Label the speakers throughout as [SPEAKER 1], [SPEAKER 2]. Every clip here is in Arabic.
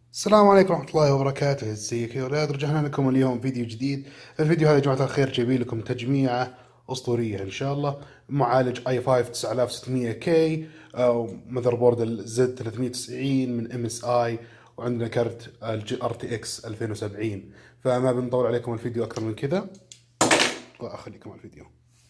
[SPEAKER 1] السلام عليكم ورحمة الله وبركاته، ازيك يا ولاد؟ رجعنا لكم اليوم فيديو جديد. الفيديو هذا يا جماعة الخير جايبين لكم تجميعة أسطورية إن شاء الله. معالج اي 5 9600 كي، ماذر بورد الزد 390 من ام اس اي، وعندنا كرت الجي ار تي اكس 2070. فما بنطول عليكم الفيديو أكثر من كذا، وأخليكم على الفيديو.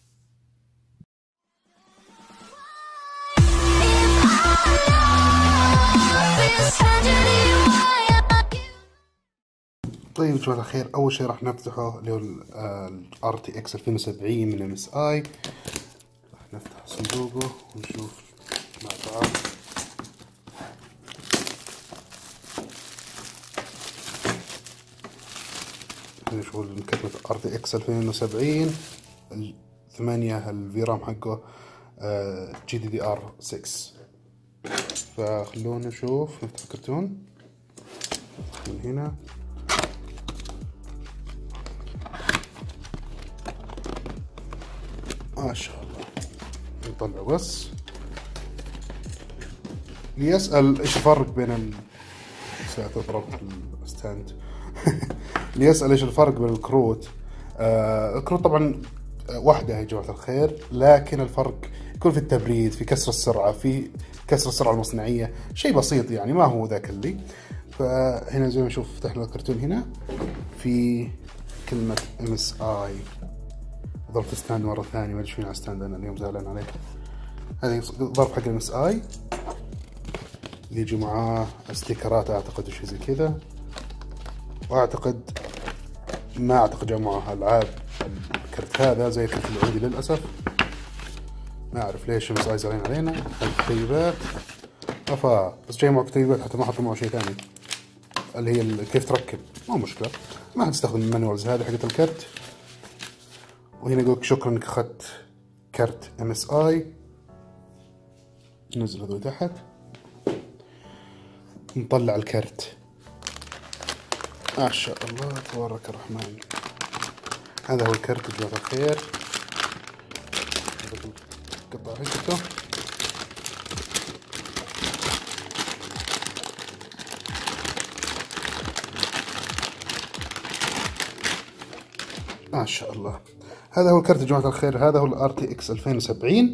[SPEAKER 1] طيب يا جماعة الخير، أول شيء راح نفتحه اللي هو ال RTX 2070 من MSI. راح نفتح صندوقه ونشوف مع بعض. نشوف كلمة RTX 2070 8 الفيرام حقه GDDR6. فخلونا نشوف، نفتح الكرتون من هنا. ما شاء الله، نطلعه بس ليسأل ايش الفرق بين ضربت الستاند ليسأل ايش الفرق بين الكروت. الكروت طبعا واحدة يا جماعة الخير، لكن الفرق يكون في التبريد، في كسر السرعة، في كسر السرعة المصنعية، شيء بسيط يعني، ما هو ذاك اللي. فهنا زي ما نشوف فتحنا الكرتون هنا في كلمة MSI. ضربت ستاند مرة ثانية، ما ادري فين على ستاند، انا اليوم زعلان عليه. هذه ضرب حق MSI اللي يجي معاه استيكرات اعتقد وشي زي كذا، واعتقد ما اعتقد جاء معاه العاب الكرت هذا زي الكرت اللي عندي للاسف. ما اعرف ليش MSI زعلان علينا. الكتيبات افا بس جاي معه كتيبات، حتى ما حطوا معه شيء ثاني اللي هي كيف تركب. مو مشكلة، ما حتستخدم المانيوالز هذه حقت الكرت. وهنا يقولك شكرا انك اخذت كرت MSI. ننزل هذول تحت، نطلع الكرت. ما شاء الله تبارك الرحمن. هذا هو الكرت يا جماعة الخير، قطع حقته. ما شاء الله، هذا هو الكرت يا جماعة الخير. هذا هو ال RTX 2070.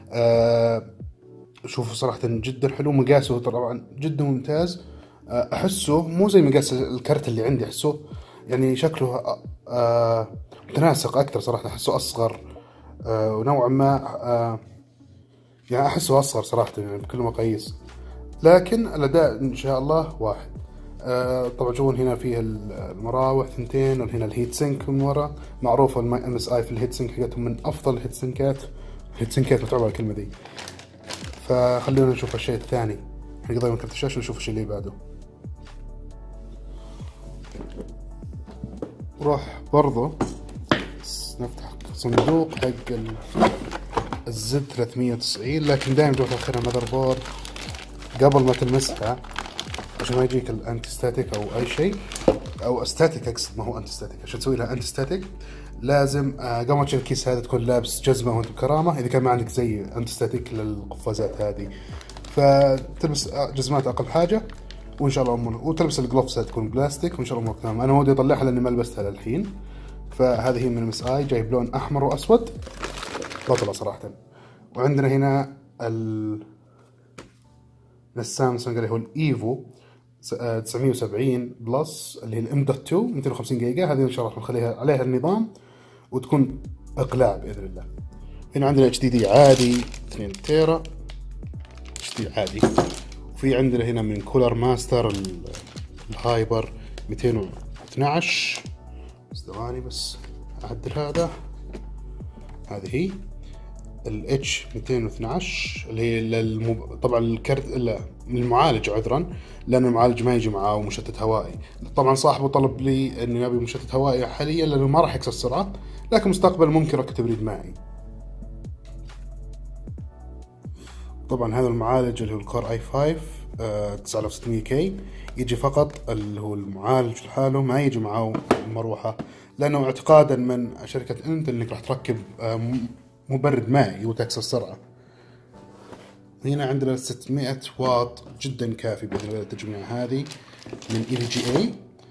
[SPEAKER 1] شوفوا صراحة جدا حلو، مقاسه طبعا جدا ممتاز. أحسه مو زي مقاس الكرت اللي عندي، أحسه يعني شكله متناسق أكثر صراحة. أحسه أصغر ونوعا ما يعني أحسه أصغر صراحة يعني بكل المقاييس، لكن الأداء إن شاء الله واحد. طبعا جوا هنا فيه المراوح ثنتين، وهنا الهيت سينك من ورا. معروفة MSI في الهيت سينك حقتهم من أفضل الهيت سينكات. الهيت سينكات متعوبة الكلمة دي. فخلونا نشوف الشيء الثاني. نقدر من كرت الشاشة نشوف الشيء اللي بعده. نروح برضو نفتح صندوق حق الزد 390، لكن دائما جوة الخير المذر بورد قبل ما تلمسها عشان ما يجيك الانتي ستاتيك او اي شيء، او استاتيك اقصد، ما هو انتي ستاتيك. عشان تسوي لها انتي ستاتيك لازم قبل ما تشيل الكيس هذا تكون لابس جزمه وانت بكرامه، اذا كان ما عندك زي انتي ستاتيك للقفازات هذه. فتلبس جزمات اقل حاجه وان شاء الله امورك، وتلبس الجلوفز تكون بلاستيك وان شاء الله امورك تمام. انا ودي اطلعها لاني ما لبستها للحين. فهذه هي من MSI، جاي بلون احمر واسود، بطلة صراحه. وعندنا هنا السامسونج اللي هو الايفو 970 بلس، اللي هي الام دوت 2 250 جيجا. هذه ان شاء الله نخليها عليها النظام وتكون اقلاع باذن الله. هنا عندنا HDD عادي 2 تيرا HDD عادي. وفي عندنا هنا من كولر ماستر الهايبر 212. بس ثواني بس اعدل هذا. هذه هي ال H212 اللي هي طبعا الكرت المعالج، عذرا لأن المعالج ما يجي معاه مشتت هوائي. طبعا صاحبه طلب لي إنه يبي مشتت هوائي حاليا لأنه ما راح يكسر السرعة، لكن مستقبلا ممكن ركب تبريد مائي. طبعا هذا المعالج اللي هو الكور اي 5 9600 كي، يجي فقط اللي هو المعالج لحاله، ما يجي معاه مروحة، لأنه اعتقادا من شركة انتل إنك راح تركب مبرد مائي وتكسر السرعة. هنا عندنا 600 واط جدا كافي بإذن الله التجميع هذه من EVGA.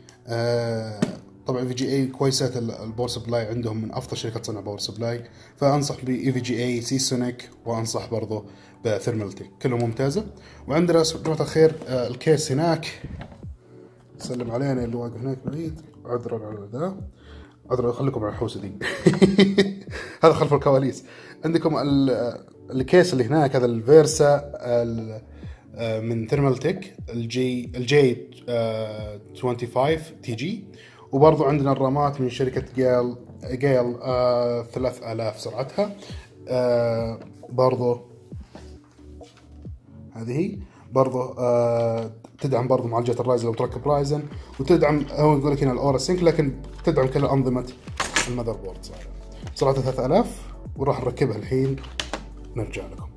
[SPEAKER 1] طبعا EVGA كويسات الباور سبلاي عندهم، من افضل شركات تصنع باور سبلاي، فانصح ب EVGA، سيسونيك، وانصح برضه بثيرمالتك، كلهم ممتازه. وعندنا جماعه الخير الكيس هناك، سلم علينا اللي واقف هناك بعيد، عذرا على ذا، عذرا، خليكم على الحوسه دي. هذا خلف الكواليس. عندكم الكيس اللي هناك، هذا الفيرسا من ثيرمالتك، الجي 25 تي جي. وبرضو عندنا الرامات من شركة جيل 3000 سرعتها. برضو هذه برضو تدعم برضو معالجات الرايزن لو تركب رايزن، وتدعم، هو يقول لك هنا الاورا سينك، لكن تدعم كل انظمة المذر بورد. سرعتها 3000، وراح نركبها الحين نرجع لكم.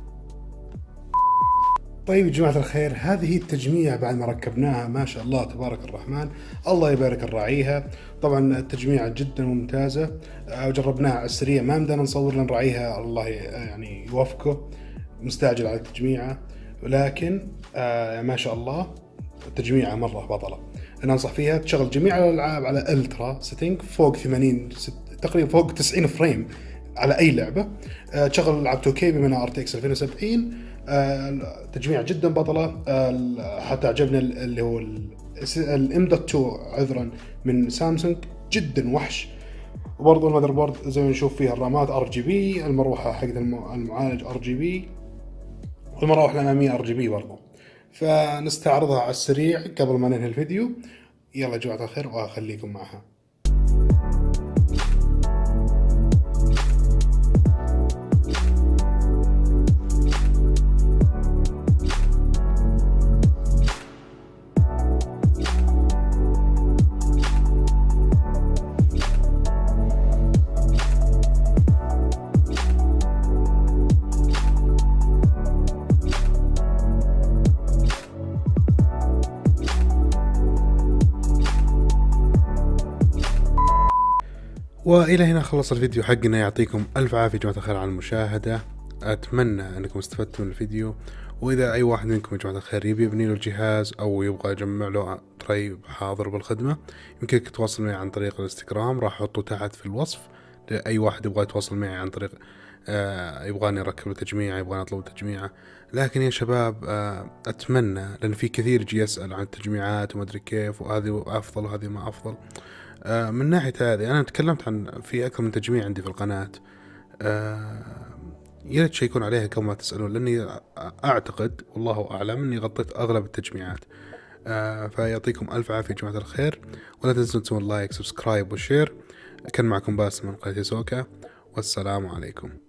[SPEAKER 1] طيب يا جماعة الخير، هذه التجميع بعد ما ركبناها ما شاء الله تبارك الرحمن، الله يبارك الراعيها. طبعا التجميع جدا ممتازة، وجربناها على السريع، ما بدنا نصور لنراعيها، الله يعني يوفقه، مستعجل على التجميعة، ولكن ما شاء الله التجميعة مرة بطلة. أنا أنصح فيها تشغل جميع الألعاب على الترا سيتنج فوق 80 تقريبا فوق 90 فريم على أي لعبة. تشغل العاب 2K بما انها RTX 2070. تجميع جدا بطلة. حتى عجبنا اللي هو M.2 عذرا من سامسونج، جدا وحش. وبرضه المذر بورد زي ما نشوف فيها الرامات RGB، المروحة حقت المعالج RGB، والمراوح الأمامية RGB برضه. فنستعرضها على السريع قبل ما ننهي الفيديو. يلا يا جماعة الخير، وأخليكم معها. وإلى هنا خلص الفيديو حقنا. يعطيكم ألف عافية جماعة الخير على المشاهدة، أتمنى أنكم استفدتوا من الفيديو. وإذا أي واحد منكم يا جماعة الخير يبي يبني له الجهاز أو يبغى يجمع له تري حاضر بالخدمة، يمكنك تتواصل معي عن طريق الانستغرام، راح أحطه تحت في الوصف لأي واحد يبغى يتواصل معي عن طريق يبغاني أركب له تجميعة، يبغاني أطلب تجميعة. لكن يا شباب أتمنى، لأن في كثير يجي يسأل عن التجميعات وما أدري كيف، وهذه أفضل وهذه ما أفضل. من ناحية هذه أنا تكلمت عن في أكثر من تجميع عندي في القناة، يا ريت تشيكون عليها قبل ما تسألون، لأني أعتقد والله أعلم أني غطيت أغلب التجميعات. فيعطيكم ألف عافية جماعة الخير، ولا تنسون تسوون لايك، سبسكرايب وشير. كان معكم باسم من قناة يسوكا، والسلام عليكم.